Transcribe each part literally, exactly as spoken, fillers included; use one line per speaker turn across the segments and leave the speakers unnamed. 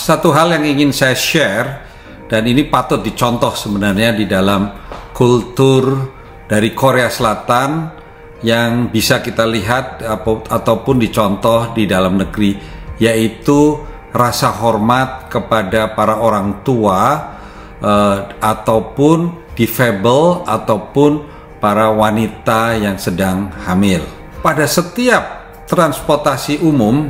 satu hal yang ingin saya share, dan ini patut dicontoh sebenarnya di dalam kultur dari Korea Selatan yang bisa kita lihat ataupun dicontoh di dalam negeri, yaitu rasa hormat kepada para orang tua eh, ataupun difabel ataupun para wanita yang sedang hamil. Pada setiap transportasi umum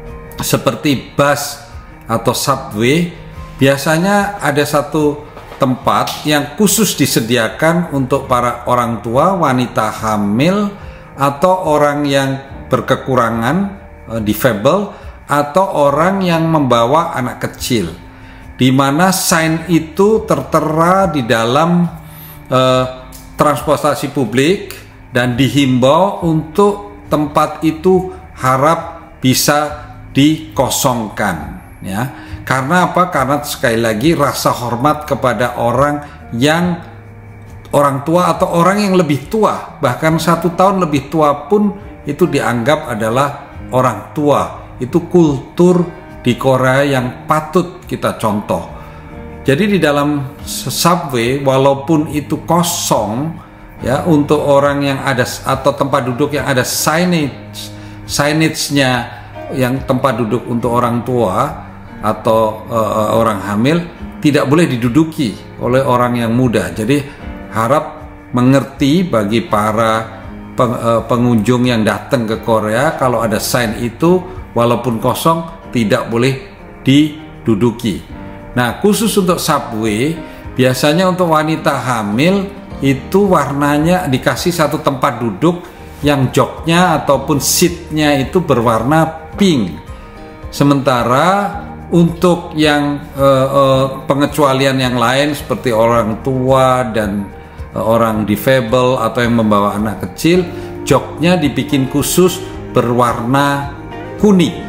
seperti bus atau subway, biasanya ada satu tempat yang khusus disediakan untuk para orang tua, wanita hamil, atau orang yang berkekurangan, uh, difabel, atau orang yang membawa anak kecil, di mana sign itu tertera di dalam uh, transportasi publik dan dihimbau untuk tempat itu harap bisa dikosongkan. Ya, karena apa? Karena sekali lagi rasa hormat kepada orang yang orang tua atau orang yang lebih tua, bahkan satu tahun lebih tua pun itu dianggap adalah orang tua. Itu kultur di Korea yang patut kita contoh. Jadi di dalam subway, walaupun itu kosong, ya, untuk orang yang ada atau tempat duduk yang ada signage, signage-nya yang tempat duduk untuk orang tua atau uh, orang hamil tidak boleh diduduki oleh orang yang muda. Jadi harap mengerti bagi para peng, uh, pengunjung yang datang ke Korea, kalau ada sign itu walaupun kosong tidak boleh diduduki. Nah, khusus untuk subway, biasanya untuk wanita hamil itu warnanya dikasih satu tempat duduk yang joknya ataupun seatnya itu berwarna pink. Sementara untuk yang uh, uh, pengecualian yang lain seperti orang tua dan uh, orang difabel atau yang membawa anak kecil, joknya dibikin khusus berwarna kuning.